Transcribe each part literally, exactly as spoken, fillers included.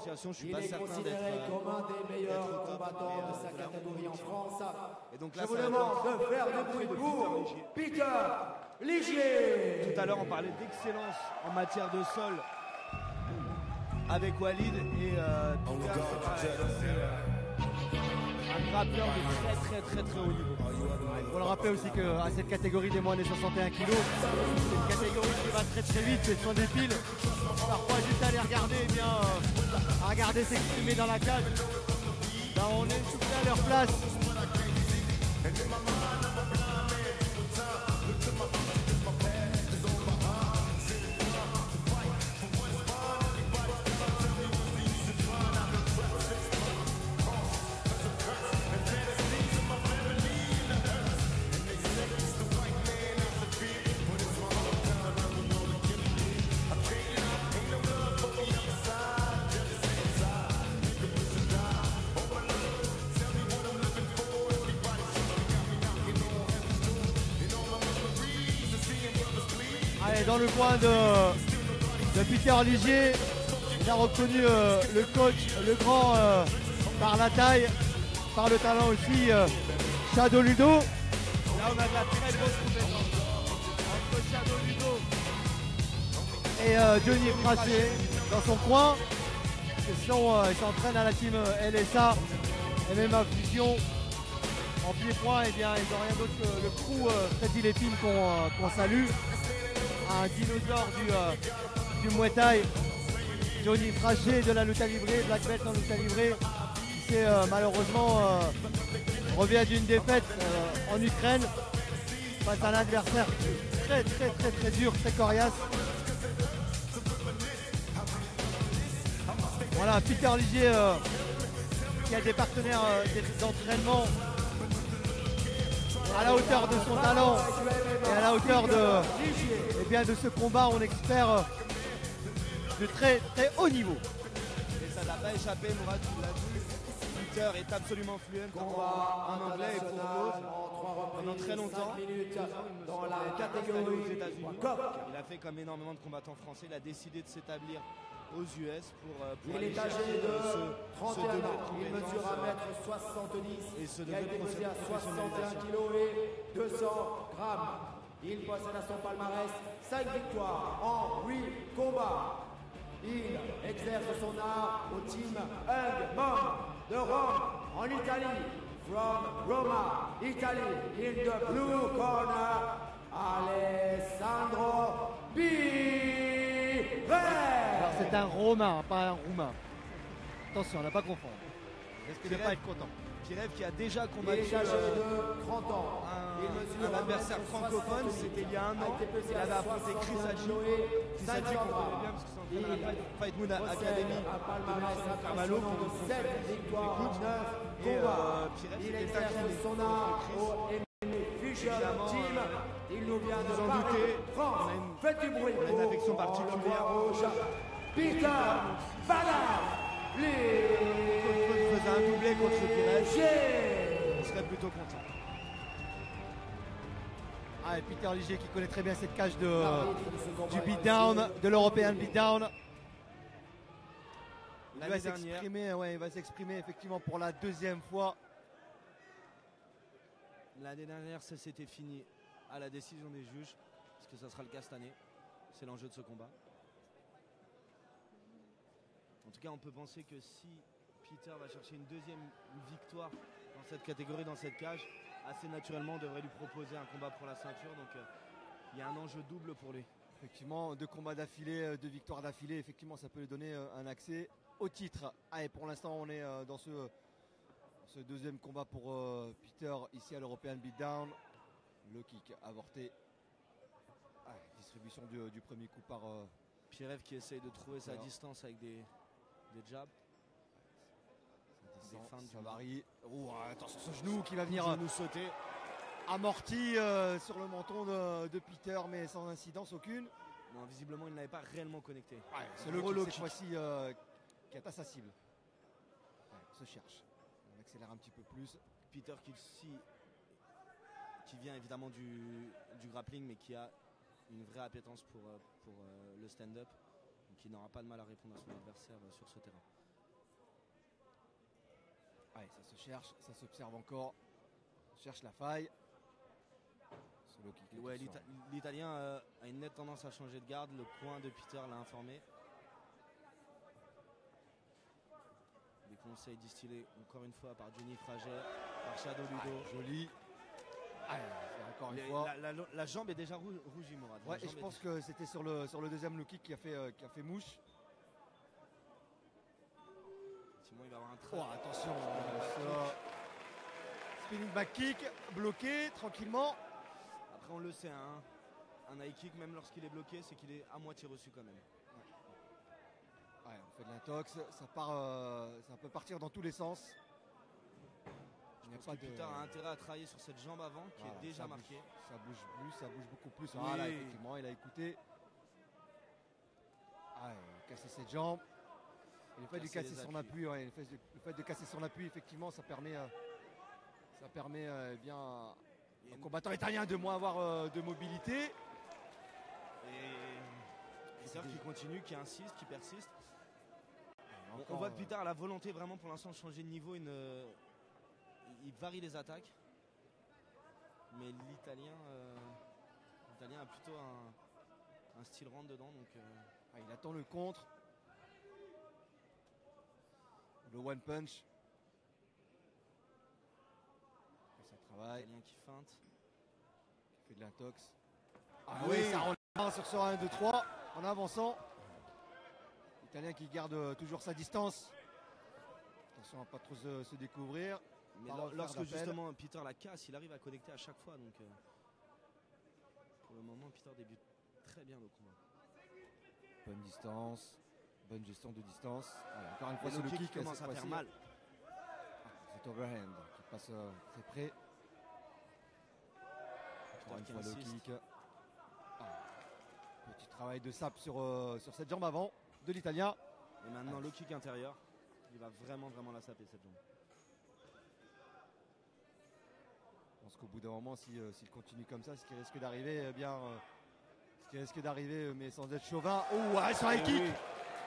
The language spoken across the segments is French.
négociations. Je suis il pas est certain considéré d'être comme un des meilleurs top, combattants mais, de euh, sa voilà, catégorie en France. Et donc là, Je vous ça va demande être- de faire du bruit pour Peter Ligier. Tout à l'heure, on parlait d'excellence en matière de sol avec Walid et euh, Peter, c'est pareil, hein, c'est euh, un grappeur de très très très très haut niveau. Il faut le rappeler aussi qu'à cette catégorie des moins de soixante et un kilos, c'est une catégorie qui va très très vite, c'est sur des piles. Parfois juste à les regarder, eh bien, euh, à regarder s'exprimer dans la cage, ben, on est tout à leur place. Allez, dans le coin de, de Peter Ligier, il a reconnu euh, le coach, le grand euh, par la taille, par le talent aussi, euh, Shadow Ludo. Là, on a de la très grosse compétence entre Shadow Ludo Et euh, Johnny Craché dans son coin. Ils sont, euh, ils s'entraînent à la team L S A, M M A Fusion. En pied-point, eh bien, ils n'ont rien d'autre que le crew euh, Freddy Lépine qu'on euh, qu'on salue. Un dinosaure du, euh, du Muay Thai, Johnny Craché de la lutte livrée, Black Belt en lutte livrée, qui s'est euh, malheureusement euh, revient d'une défaite euh, en Ukraine face à un adversaire très très très très dur, très coriace. Voilà, Peter Ligier euh, qui a des partenaires euh, d'entraînement à la hauteur de son talent et à la hauteur de, eh bien, de ce combat, on espère euh, de très très haut niveau. et ça n'a pas échappé, Mourad, tu l'as vu. Peter est absolument fluent en anglais et pour cause. Pendant très longtemps, dans la aux catégorie États-Unis. coq. Il a fait comme énormément de combattants français. Il a décidé de s'établir aux U S pour, euh, pour Il aller est âgé chercher de euh, ce, trente ce et un degré de ans. Il compétence, mesure un euh, mètre soixante-dix. et ce Il a degré été de pesé à soixante et un professionnalisation. kilos et deux cents grammes. Il possède à son palmarès cinq victoires en huit combats. Il exerce son art au team Hung Mom de Rome en Italie. From Roma, Italy, in the blue corner, Alessandro Pires. Alors c'est un Romain, pas un Roumain. Attention, on n'a pas confondre. Risque de pas être content. Pirev qui a déjà Il combattu est âgé euh, de trente ans. Il mesure un, un adversaire francophone, c'était il y a un an. Il avait affronté Chris Hadji. Chris Hadji qu'on connaît bien parce que c'est entraîné à la Fight Moon Academy un palmarès de Carvalho impressionnant de sept victoires en neuf Et combats. euh, Pirev Il s'était exerce incliné son contre art Chris. au M M A Fusion Évidemment, Team. euh, Il nous vient de vous en Paris, doutez, France. on a une- Faites du bruit on a une pour affection le particulière. bois rouge. Peter Ballard. Il faisait un doublé contre Pirev. Ligier. Il serait plutôt content. Ah, et Peter Ligier qui connaît très bien cette cage de, L'arbitre de ce combat du est beatdown, ici. de l'European beatdown. Il va L'année dernière, s'exprimer, ouais, il va s'exprimer effectivement pour la deuxième fois. l'année dernière, ça s'était fini à la décision des juges. Est-ce que ça sera le cas cette année? C'est l'enjeu de ce combat. En tout cas, on peut penser que si Peter va chercher une deuxième victoire dans cette catégorie, dans cette cage, assez naturellement, on devrait lui proposer un combat pour la ceinture. Donc, euh, il y a un enjeu double pour lui. Effectivement, deux combats d'affilée, euh, deux victoires d'affilée, effectivement, ça peut lui donner euh, un accès au titre. Ah, et pour l'instant, on est euh, dans ce, ce deuxième combat pour euh, Peter ici à l'European Beatdown. Le kick avorté. Ah, distribution du, du premier coup par. Euh, Pirev qui essaye de trouver sa Alors. distance avec des, des jabs. descend, feintes ça du- varie. Oh, attention, ce genou qui va venir euh, nous sauter. amorti euh, sur le menton de, de Peter, mais sans incidence aucune. Non, visiblement, il n'avait pas réellement connecté. C'est le Gros kick low cette kick. fois-ci euh, qui est à sa cible. Ouais, se cherche. On accélère un petit peu plus. Peter qui, si, qui vient évidemment du, du grappling, mais qui a une vraie appétence pour, euh, pour euh, le stand-up. Donc il n'aura pas de mal à répondre à son adversaire euh, sur ce terrain. Allez, ça se cherche, ça s'observe encore. On cherche la faille. Solo kick. Ouais, l'Ita- l'Italien euh, a une nette tendance à changer de garde. Le coin de Peter l'a informé. Des conseils distillés encore une fois par Johnny Frager, par Shadow Ludo. Ah, joli. Ah, encore une Les- fois. La, la- la jambe est déjà rou- rougie, Mourad. La Ouais, et jambe je est pense déjà- que c'était sur le, sur le deuxième low kick qui a fait, euh, qui a fait mouche. Effectivement, il va avoir un Oh, travail. attention. euh, ça. Spinning back kick, bloqué tranquillement. Après, on le sait, hein, un high kick, même lorsqu'il est bloqué, c'est qu'il est à moitié reçu quand même. Ouais, on fait de l'intox, ça part, euh, ça peut partir dans tous les sens. Il Je n'y a pense pas que de. Peter a intérêt à travailler sur cette jambe avant qui Voilà, est déjà ça marquée. Bouge, ça bouge plus, ça bouge beaucoup plus. Oui. Voilà, effectivement, il a écouté. Ah, il a cassé cette jambe. Et le fait de Casser casser les son appuis. appui, ouais, le, fait de, le fait de casser son appui, effectivement, ça permet, euh, ça permet euh, eh bien Il y a au une- combattant italien de moins avoir euh, de mobilité. Et Peter c'est qui des- continue, qui insiste, qui persiste. On- Encore, on voit que euh, Peter a la volonté vraiment pour l'instant de changer de niveau. Une, euh, il varie les attaques. Mais l'Italien euh, l'Italien a plutôt un, un style rentre dedans. Donc, euh, ah, il attend le contre. Le one punch. Et ça travaille. l'Italien qui feinte. Qui fait de l'intox. Ah Oui. oui, ça revient sur ce un, deux, trois en avançant. L'Italien qui garde euh, toujours sa distance. Attention à pas trop se, se découvrir. Mais Pas lor- refaire lorsque d'appel. justement Peter la casse, il arrive à connecter à chaque fois. Donc, euh, pour le moment, Peter débute très bien le combat. Bonne distance. Bonne gestion de distance. Voilà, encore une fois, Et c'est le le kick kick commence cette à faire fois-ci. mal. C'est overhand qui passe euh, très près. Encore une qui fois le insiste. kick. Ah. Petit travail de sap sur, euh, sur cette jambe avant de l'Italien. Et maintenant Ah. le kick intérieur. Il va vraiment vraiment la saper cette jambe. Je pense qu'au bout d'un moment, si, euh, s'il continue comme ça, ce qui risque d'arriver, eh bien, euh, ce qui risque d'arriver, euh, mais sans être chauvin. Oh, ouais, sur un Et kick. oui.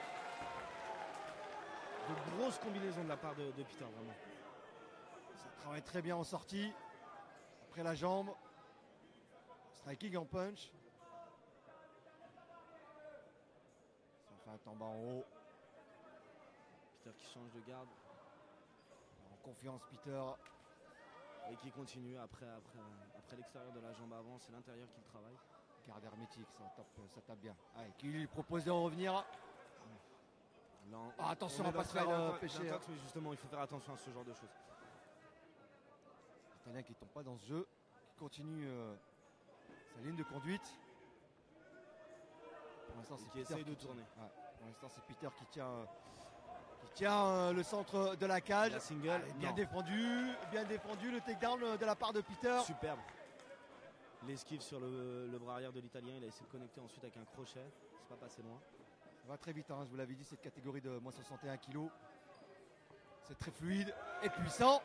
De grosses combinaisons de la part de, de Peter vraiment. Ça travaille très bien en sortie. Après la jambe. Striking en punch. Ça fait un temps bas en haut. Peter qui change de garde En confiance, Peter. et qui continue après, après, après l'extérieur de la jambe avant. C'est l'intérieur qui le travaille. Garde hermétique, ça tape, ça tape bien. Allez, qui lui propose de revenir. Là, on- Ah, attention on à est pas dans se faire, très euh, intox- pêcher, intox, mais justement, il faut faire attention à ce genre de choses. L'Italien qui ne tombe pas dans ce jeu. Qui continue euh, sa ligne de conduite. Pour l'instant, Et c'est qui Peter essaye de tient- tourner. ouais, pour l'instant, c'est Peter qui tient, euh, qui tient euh, le centre de la cage. La single, Allez, bien non. défendu, bien défendu. Le takedown euh, de la part de Peter. Superbe. L'esquive sur le, le bras arrière de l'Italien. Il a essayé de connecter ensuite avec un crochet. C'est pas passé loin. Ça va très vite, hein, je vous l'avais dit, cette catégorie de moins soixante et un kilos. C'est très fluide et puissant.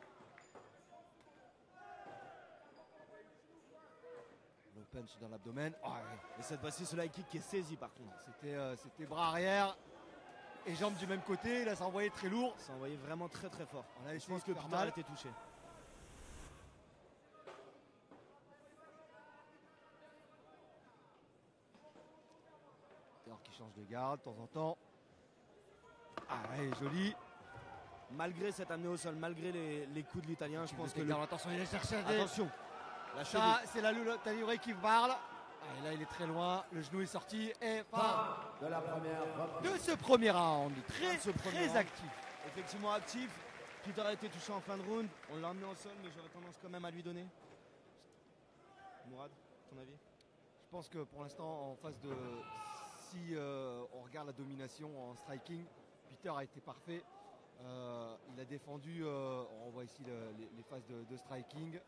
Le punch dans l'abdomen. Ah ouais. Et cette fois-ci, ce high kick qui est saisi par contre. C'était euh, c'était bras arrière et jambes du même côté. Là, ça envoyait très lourd. Ça envoyait vraiment très très fort. On a Je essayé pense de que faire Peter mal. a été touché. Peter qui change de garde de temps en temps. Ah ouais, joli. Malgré cette amenée au sol, malgré les, les coups de l'Italien, je pense que le... Attention, il est cherché. Attention. La cheville. Ça, c'est la Tailluré qui parle. Ah, et là, il est très loin. Le genou est sorti. Et fin De la première reprise. de ce premier round. Très, Ce premier très round. actif. Effectivement actif. Peter a été touché en fin de round. On l'a emmené au sol, mais j'aurais tendance quand même à lui donner. Mourad, ton avis? Je pense que pour l'instant, en phase de. Si euh, on regarde la domination en striking, Peter a été parfait. Euh, il a défendu. euh, on voit ici le- les, les phases de, de striking.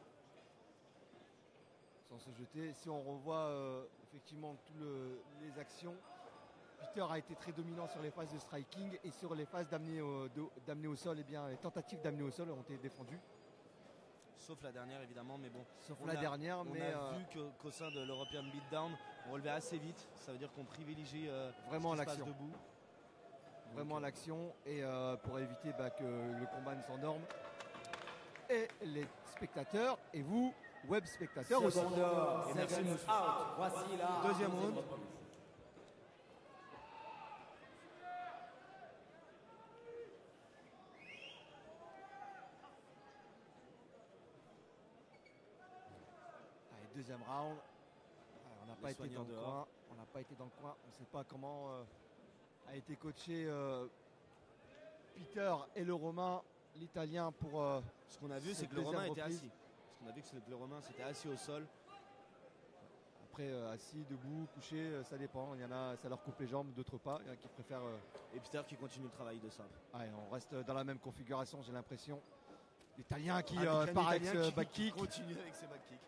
Sans se jeter. Si on revoit euh, effectivement toutes les actions, Peter a été très dominant sur les phases de striking et sur les phases d'amener au, de- d'amener au sol. Eh bien, les tentatives d'amener au sol ont été défendues. Sauf la dernière évidemment, mais bon. Sauf On la a- dernière, On mais a euh, vu que- qu'au sein de l'European Beatdown, on relevait assez vite. Ça veut dire qu'on privilégie euh, Vraiment ce qui se passe l'action. debout. vraiment l'action et euh, pour éviter bah, que le combat ne s'endorme. Et les spectateurs et vous, web spectateurs aussi. Seconde, Et merci, seconds monsieur. out. Voici la Deuxième round. reprise. Allez, deuxième round. Allez, on n'a pas été soigneurs dans le dehors. coin. On n'a pas été dans le coin. On ne sait pas comment euh, a été coaché euh, Peter et le Romain, l'Italien, pour. Euh, Ce qu'on a vu, c'est cette que le deuxième Romain était reprise. assis. Ce qu'on a vu, c'est que le Romain s'était assis au sol. Après, euh, assis, debout, couché, euh, ça dépend. Il y en a, ça leur coupe les jambes, d'autres pas. Il y en a qui préfèrent. euh, Et Peter qui continue le travail de sable. Allez, on reste dans la même configuration, j'ai l'impression. L'Italien qui Avec euh, un part avec Italien ce qui- back qui kick. continue avec ses back kicks.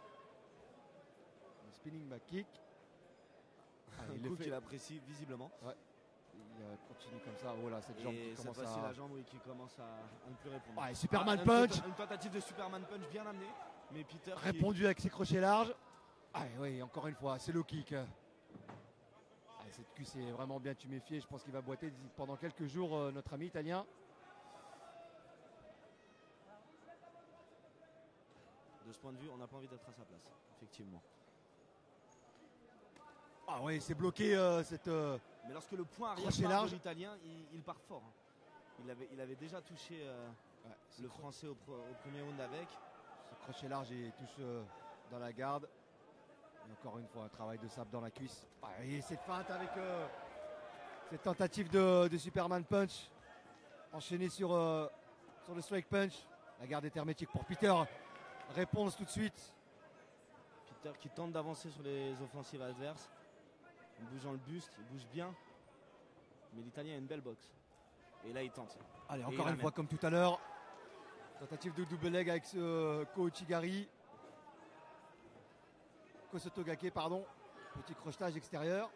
Le spinning back kick. Allez, Un il le coup fait. qu'il apprécie visiblement. Il euh, continue comme ça. Oh là, cette jambe Et qui cette commence fois-ci, à. la jambe oui, qui commence à, à ne plus répondre. Ouais, Superman Ah, une punch. tenta- Une tentative de Superman punch bien amenée. Mais Peter qui- Répondu avec ses crochets larges. Ah oui, encore une fois, c'est low kick. Ah, cette cuisse est vraiment bien tuméfiée. Je pense qu'il va boiter pendant quelques jours, euh, notre ami italien. De ce point de vue, on n'a pas envie d'être à sa place. Effectivement. Ah oui, c'est bloqué euh, cette. euh, Mais lorsque le point arrière Crochet part large. de l'Italien, il, il part fort. hein. Il avait, il avait déjà touché euh, ouais, ce le cro- Français au, pro- au premier round avec. ce crochet large et touche euh, dans la garde. Et encore une fois, un travail de sable dans la cuisse. Ah, et cette feinte avec euh, cette tentative de, de Superman punch. Enchaîné sur, euh, sur le strike punch. La garde est hermétique pour Peter. Réponse tout de suite. Peter qui tente d'avancer sur les offensives adverses. En bougeant le buste, il bouge bien. Mais l'Italien a une belle boxe. Et là, il tente. Allez, Et encore il une amène. fois comme tout à l'heure. Tentative de double leg avec ce euh, Ko Uchigari. Kosotogake, pardon. Petit crochetage extérieur.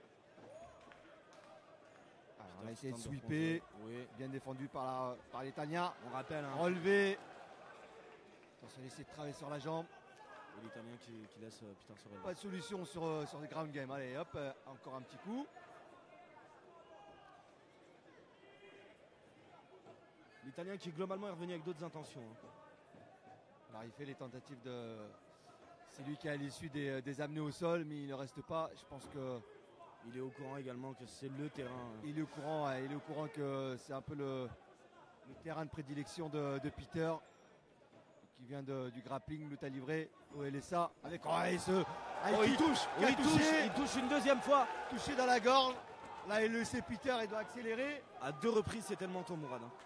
Alors, on a essayé de Tente sweeper. reprendre. Oui. Bien défendu par la- par l'Italien. On rappelle, hein, Relevé. Attention, essayer de travailler sur la jambe. et l'Italien qui, qui laisse euh, Peter se relever. Pas de solution sur, euh, sur le ground game. Allez, hop, euh, encore un petit coup. L'Italien qui globalement est revenu avec d'autres intentions. hein. Alors, il fait les tentatives de. C'est lui qui est à l'issue des, des amenés au sol, mais il ne reste pas. Je pense que. Il est au courant également que c'est le terrain. hein. Il est au courant, ouais, il est au courant que c'est un peu le, le terrain de prédilection de, de Peter, qui vient de- du grappling, lutte à livrer au L S A. Avec oh, et ce high Oh, il kick touche, qui a il touche, touché, il touche une deuxième fois. touché dans la gorge. Là, il le sait, Peter, il doit accélérer. À deux reprises, c'est tellement ton Mourad. hein.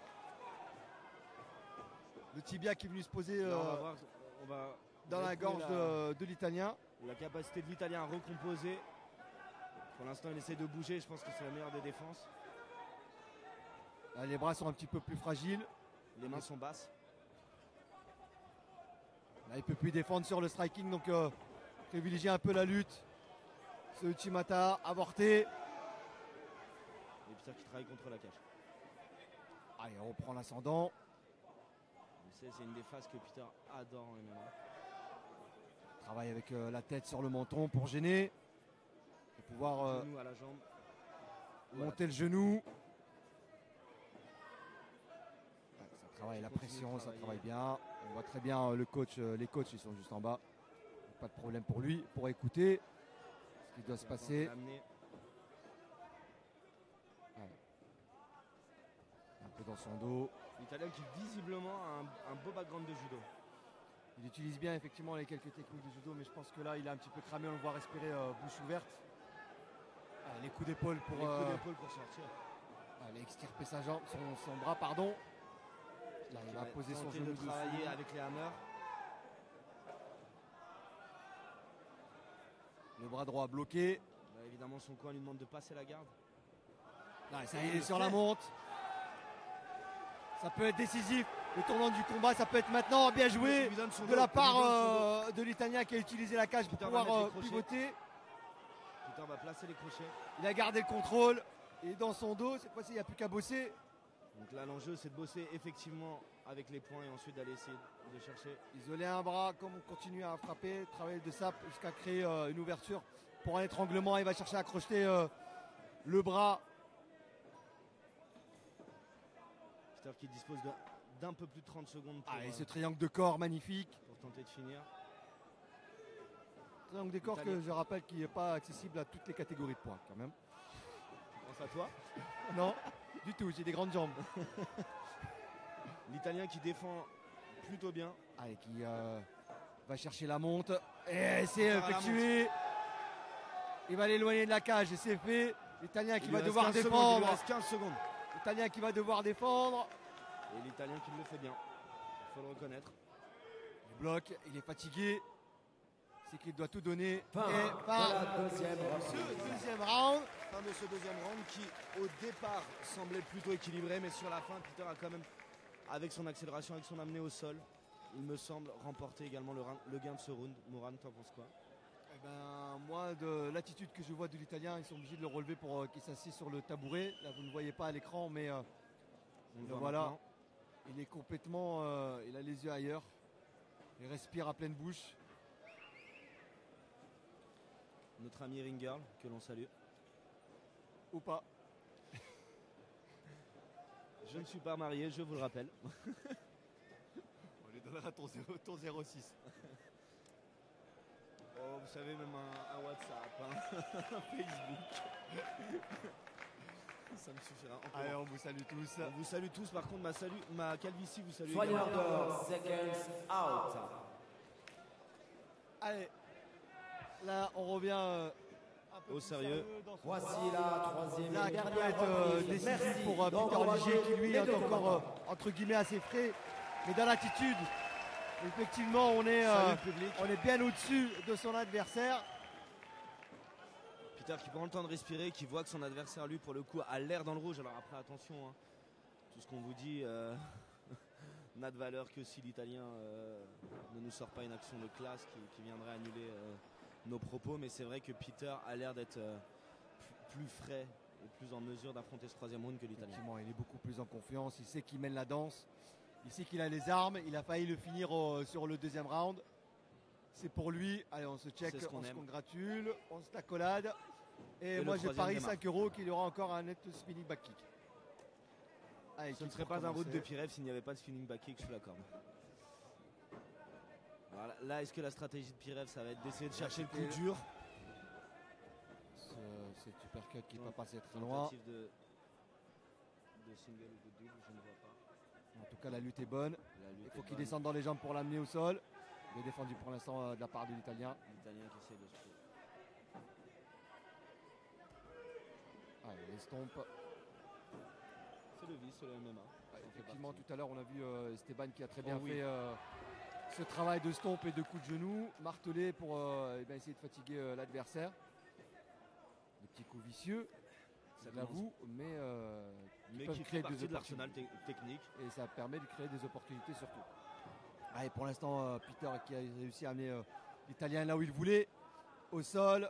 Le tibia qui est venu se poser Là, on va euh, voir, on va dans la retrouver gorge la- de, de l'Italien. La capacité de l'Italien à recomposer. Pour l'instant, il essaie de bouger. Je pense que c'est la meilleure des défenses. Là, les bras sont un petit peu plus fragiles. Les mains sont basses. Là, il ne peut plus défendre sur le striking, donc euh, privilégier un peu la lutte. Ce Uchimata avorté. Et Peter qui travaille contre la cage. Allez, on reprend l'ascendant. On sait, c'est une des phases que Peter adore en M M A. Travaille avec euh, la tête sur le menton pour gêner. Et pouvoir euh, Genou à la jambe. monter le genou. Ouais, ça travaille la Continue de pression, ça travailler. travaille bien. On voit très bien euh, le coach, euh, les coachs, ils sont juste en bas. Pas de problème pour lui, pour écouter ce qui doit se passer. Amener. Un peu dans son dos. L'Italien qui visiblement a un, un beau background de judo. Il utilise bien effectivement les quelques techniques de judo, mais je pense que là, il a un petit peu cramé. On le voit respirer euh, bouche ouverte. Ah, les coups d'épaule pour, Les coups euh, d'épaule pour sortir. aller extirper sa jambe, son, son bras, pardon. Là, il Qui va va poser son tenter genou de dessus. travailler avec les hammers. Le bras droit bloqué. Bah, évidemment, son coin lui demande de passer la garde. Là, ça y est, il est sur la monte. Ça peut être décisif. Le tournant du combat, ça peut être maintenant. Bien joué Il lui donne son de dos, la il lui part donne son euh, de l'Italien qui a utilisé la cage pour Peter va pouvoir mettre euh, les crochets. pivoter. dos. Peter va placer les crochets. Il a gardé le contrôle. Il est dans son dos. Cette fois-ci, il n'y a plus qu'à bosser. Donc là, l'enjeu, c'est de bosser effectivement avec les points et ensuite d'aller essayer de chercher. Isoler un bras, comme on continue à frapper, travailler de sape jusqu'à créer euh, une ouverture pour un étranglement. Il va chercher à crocheter euh, le bras Peter qui dispose de- d'un peu plus de trente secondes pour, Ah, et euh, ce triangle de corps magnifique. pour tenter de finir. Triangle de corps Italien. que je rappelle qui n'est pas accessible à toutes les catégories de poids quand même. Tu penses à toi? Non, du tout, j'ai des grandes jambes. L'Italien qui défend plutôt bien. Allez, qui euh, va chercher la monte. Et c'est Encore à la effectué. Il va l'éloigner de la cage et c'est fait. L'Italien qui Il va lui reste devoir quinze secondes, il défendre. lui reste quinze secondes. L'Italien qui va devoir défendre. Et l'Italien qui le fait bien. Il faut le reconnaître. Il bloque, il est fatigué. C'est qu'il doit tout donner. Fin et de fin la deuxième ce reprise. deuxième round. Fin de ce deuxième round qui au départ semblait plutôt équilibré, mais sur la fin Peter a quand même, avec son accélération, avec son amenée au sol, il me semble remporter également le, round- le gain de ce round. Moran, t'en penses quoi? Eh ben, moi, de l'attitude que je vois de l'Italien, ils sont obligés de le relever pour euh, qu'il s'assied sur le tabouret. Là, vous ne voyez pas à l'écran, mais euh, On le le voit voilà. maintenant. Il est complètement, euh, il a les yeux ailleurs. Il respire à pleine bouche. Notre ami Ring Girl, que l'on salue. Ou pas. Je ne suis pas marié, je vous le rappelle. On lui donnera ton, zéro- ton zéro six. Oh, vous savez, même un, un WhatsApp, hein, un Facebook. Ça me suffira. Encore. Allez, on vous salue tous. On vous salue tous, par contre, ma, salut, ma calvitie vous salue Soigneur également. de seconds out. Allez, là, on revient euh, un peu Au plus sérieux. dans ce Voici combat. la troisième Là, et qui peut dernière être euh, reprise. décisif Merci pour euh, Peter d'encourager Ligier qui lui les est deux encore combattants. euh, entre guillemets assez frais. Mais dans l'attitude, effectivement, on est, euh, Salut le public. on est bien au-dessus de son adversaire. Peter qui prend le temps de respirer, qui voit que son adversaire, lui, pour le coup, a l'air dans le rouge. Alors après, attention, hein, tout ce qu'on vous dit euh, n'a de valeur que si l'Italien euh, ne nous sort pas une action de classe qui, qui viendrait annuler euh, nos propos. Mais c'est vrai que Peter a l'air d'être euh, plus plus frais et plus en mesure d'affronter ce troisième round que l'Italien. Effectivement, il est beaucoup plus en confiance. Il sait qu'il mène la danse. Il sait qu'il a les armes. Il a failli le finir au- sur le deuxième round. C'est pour lui. Allez, on se check, C'est ce qu'on on se aime. congratule, on se tacolade. Et, Et le moi, j'ai troisième parié démarre. cinq euros qu'il y aura encore un net spinning back kick. Allez, Ce ne qui serait pour pas un route de commencer. Pirev s'il n'y avait pas de spinning back kick sous la corde. Voilà. Là, est-ce que la stratégie de Pirev, ça va être d'essayer de chercher le coup c'était- dur? Ce- Cet uppercut qui n'est Non, pas passé très loin. Tentative de, de single ou de double, je ne vois pas. En tout cas, la lutte est bonne. La lutte Il est faut qu'il bonne. descende dans les jambes pour l'amener au sol. Il est défendu pour l'instant euh, de la part de l'Italien. L'Italien qui essaie de se... Allez, les stompes. C'est le vice, c'est le M M A. Ouais, Ça en fait effectivement, partie. tout à l'heure, on a vu euh, Esteban qui a très bien Oh oui. fait euh, ce travail de stomp et de coups de genou, martelé pour euh, eh bien, essayer de fatiguer euh, l'adversaire. Des petits coups vicieux, Ça je l'avoue, mais, euh, Mais peuvent qui créer fait des partie de l'arsenal opportunités. te- technique. Et ça permet de créer des opportunités surtout. Allez, pour l'instant, euh, Peter qui a réussi à amener euh, l'Italien là où il voulait, au sol.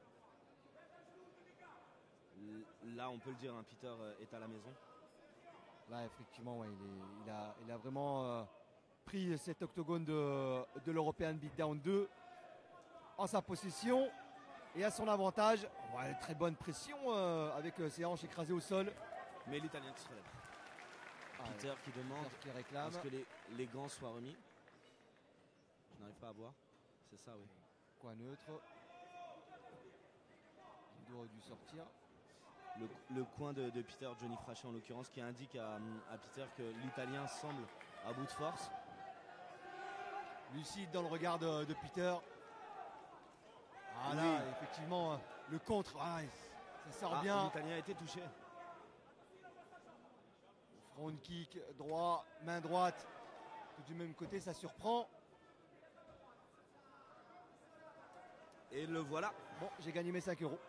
L- Là, on peut le dire, hein, Peter euh, est à la maison. Là, effectivement, ouais, il, est- il a, il a vraiment euh, pris cet octogone de, de l'European Beatdown deux en sa possession et à son avantage. Ouais, très bonne pression euh, avec euh, ses hanches écrasées au sol. Mais l'Italien qui se relève. Ah, Peter qui demande Peter qui à réclame. ce que les, les gants soient remis. Je n'arrive pas à voir. C'est ça, oui. Coin neutre. Il aurait dû sortir. Le, le coin de, de Peter, Johnny Frachet en l'occurrence, qui indique à, à Peter que l'Italien semble à bout de force. Lucide dans le regard de, de Peter. Ah là, Oui. effectivement, euh, le contre, ah, ça sort Ah, bien. l'Italien a été touché. Front kick, droit, main droite. Tout du même côté, ça surprend. Et le voilà. Bon, j'ai gagné mes cinq euros.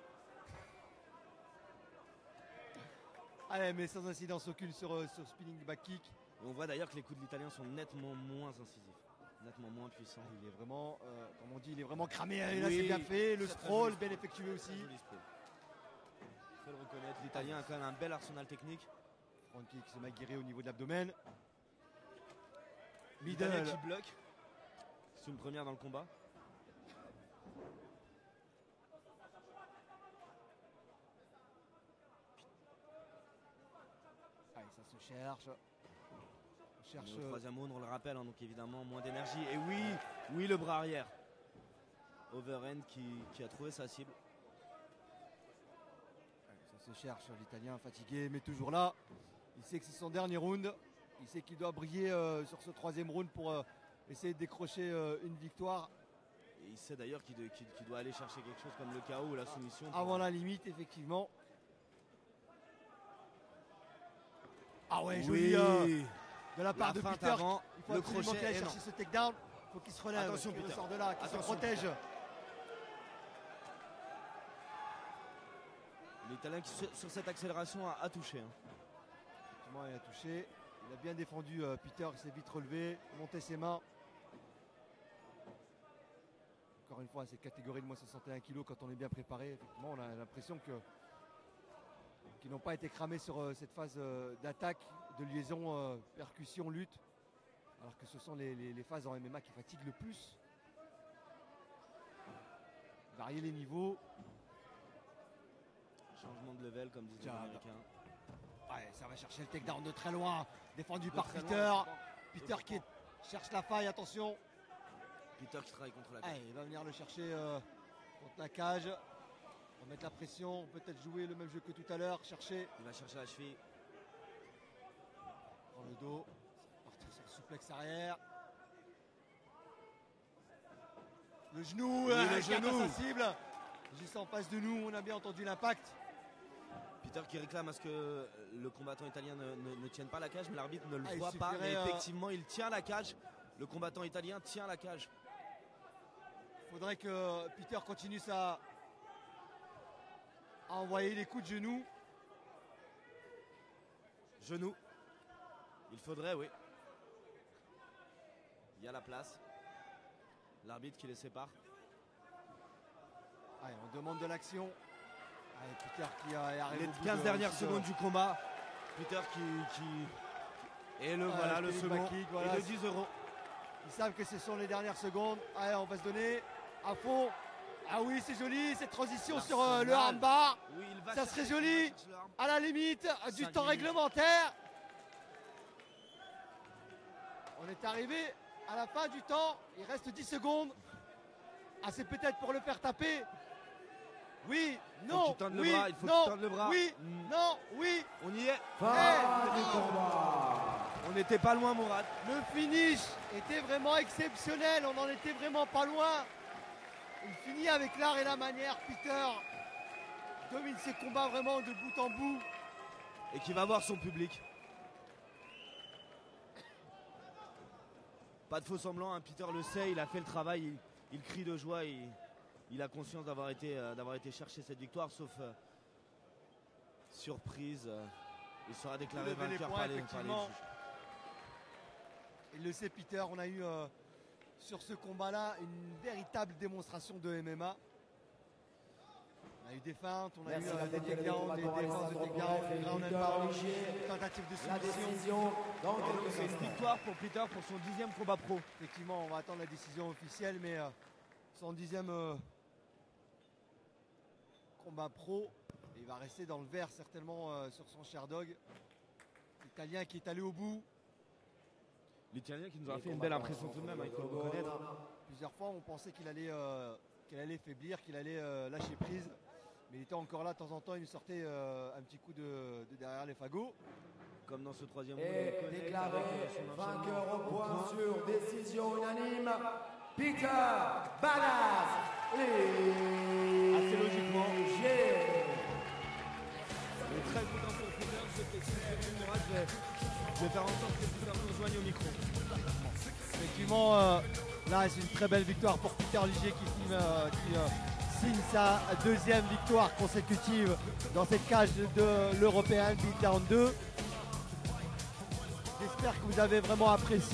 Allez, mais sans incidence aucune sur, euh, sur spinning back kick. Et on voit d'ailleurs que les coups de l'Italien sont nettement moins incisifs, nettement moins puissants. Il est vraiment, euh, comme on dit, il est vraiment cramé. Et là, Oui, c'est bien fait. Le très, très sprawl, joli bien sprawl. effectué aussi. Très joli sprawl. Faut le reconnaître, l'Italien a quand même un bel arsenal technique. Front kick, c'est Maguire au niveau de l'abdomen. L'Italien Middle. qui bloque. C'est une première dans le combat. Allez, ça se cherche. cherche Le euh, troisième round, on le rappelle, hein, donc évidemment moins d'énergie. Et oui, oui, le bras arrière. Overhand qui, qui a trouvé sa cible. ça se cherche, l'Italien fatigué, mais toujours là. Il sait que c'est son dernier round. Il sait qu'il doit briller euh, sur ce troisième round pour euh, essayer de décrocher euh, une victoire. Et il sait d'ailleurs qu'il de- qu'il- qu'il doit aller chercher quelque chose comme le K O ou la soumission. pour- Avant la limite, effectivement. Ah ouais, Oui, joli euh, de la part La de feinte Peter. avant, Il faut le absolument crochet qu'il aille et chercher non. ce takedown. Il faut qu'il se relève, Attention, qu'il Peter. sort de là, qu'il se Attention, protège. Peter. L'Italien qui sur, sur cette accélération a, a touché. hein. Effectivement, il a touché. Il a bien défendu euh, Peter, il s'est vite relevé, monté ses mains. Encore une fois, cette catégorie de moins soixante et un kilos, quand on est bien préparé, effectivement, on a l'impression que qu'ils n'ont pas été cramés sur euh, cette phase euh, d'attaque, de liaison, euh, percussion, lutte. Alors que ce sont les, les- les phases en M M A qui fatiguent le plus. Varier les niveaux. Changement de level, comme disent les Jab. Américains. Ouais, ça va chercher le takedown de très loin. Défendu De par très Peter. loin, Peter qui est- cherche la faille, attention. Peter qui travaille contre la Ah, cage. il va venir le chercher euh, contre la cage. On va mettre la pression, peut-être jouer le même jeu que tout à l'heure, chercher, Il va chercher la cheville. prendre le dos, partir sur le souplex arrière. Le genou, Oui, euh, le qui atteint genou. sa cible. Juste en face de nous, on a bien entendu l'impact. Peter qui réclame à ce que le combattant italien ne, ne- ne tienne pas la cage, mais l'arbitre ne le Ah, il voit pas. suffirait, Mais euh, effectivement, il tient la cage. Le combattant italien tient la cage. Il faudrait que Peter continue sa... à envoyer les coups de genou. Genou. Il faudrait, oui. Il y a la place. L'arbitre qui les sépare. Allez, on demande de l'action. Allez, Peter qui euh, arrive Les au bout quinze de- dernières de- secondes du combat. Peter qui. qui... Et le Ah, voilà, le Philippe second. Bakic, voilà. Et de dix euros. Ils savent que ce sont les dernières secondes. Allez, on va se donner à fond. Ah oui, c'est joli, cette transition sur euh, le L'arsenal. armbar. Oui, il va Ça chercher- serait joli. il va chercher le arm. À la limite euh, du Cinq temps minutes. réglementaire. On est arrivé à la fin du temps. Il reste dix secondes. Ah, c'est peut-être pour le faire taper. Oui, non, qu'il tende le oui, bras, il faut non, qu'il tende le bras. oui, Mm. non, oui. On y est. Fin Eh, du combat. On n'était pas loin, Mourad. Le finish était vraiment exceptionnel, on n'en était vraiment pas loin. Il finit avec l'art et la manière, Peter domine ses combats vraiment de bout en bout. Et qui va voir son public. Pas de faux semblant, hein, Peter le sait, il a fait le travail, il, il crie de joie, il, il a conscience d'avoir été, euh, d'avoir été chercher cette victoire, sauf euh, surprise, euh, il sera déclaré Lever les vainqueur points, par les, par les effectivement. juges. Il le sait, Peter, on a eu euh, sur ce combat-là une véritable démonstration de M M A. On a eu des feintes, on a Merci eu euh, des d'avoir été le takedowns, des combattant défenses de Alessandro takedowns, Poref et des ground and Victor pound, Ligier. des tentatives de La soumission. décision dans Et donc, quelques c'est une instants. victoire pour Peter pour son dixième combat pro. Effectivement, on va attendre la décision officielle, mais euh, son dixième euh, combat pro. Et il va rester dans le vert certainement euh, sur son Sherdog. L'Italien qui est allé au bout. L'Italien qui nous a Les fait une belle combattants impression tout de même, sont hein, il faut le Togo. reconnaître. Plusieurs fois, on pensait qu'il allait, euh, qu'il allait faiblir, qu'il allait euh, lâcher prise. Mais il était encore là de temps en temps, il nous sortait euh, un petit coup de, de derrière les fagots. Comme dans ce troisième round. Et on le connaît, déclaré avec son enchaînement vainqueur au point point. sur décision unanime, Peter Badass Assez logiquement. Ligier. On est très content pour Peter, je sais que si je suis Mourad, je vais, je vais faire en sorte que Peter nous rejoigne au micro. Effectivement, euh, là c'est une très belle victoire pour Peter Ligier qui, signe, euh, qui, euh, signe sa deuxième victoire consécutive dans cette cage de l'Européen Beatdown deux. J'espère que vous avez vraiment apprécié.